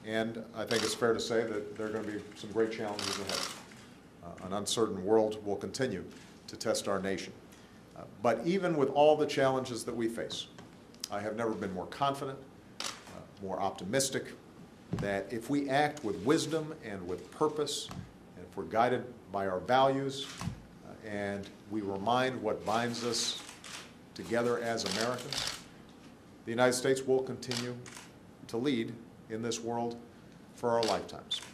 And I think it's fair to say that there are going to be some great challenges ahead. An uncertain world will continue to test our nation. But even with all the challenges that we face, I have never been more confident, more optimistic, that if we act with wisdom and with purpose, and if we're guided by our values, and we remind what binds us together as Americans, the United States will continue to lead in this world for our lifetimes.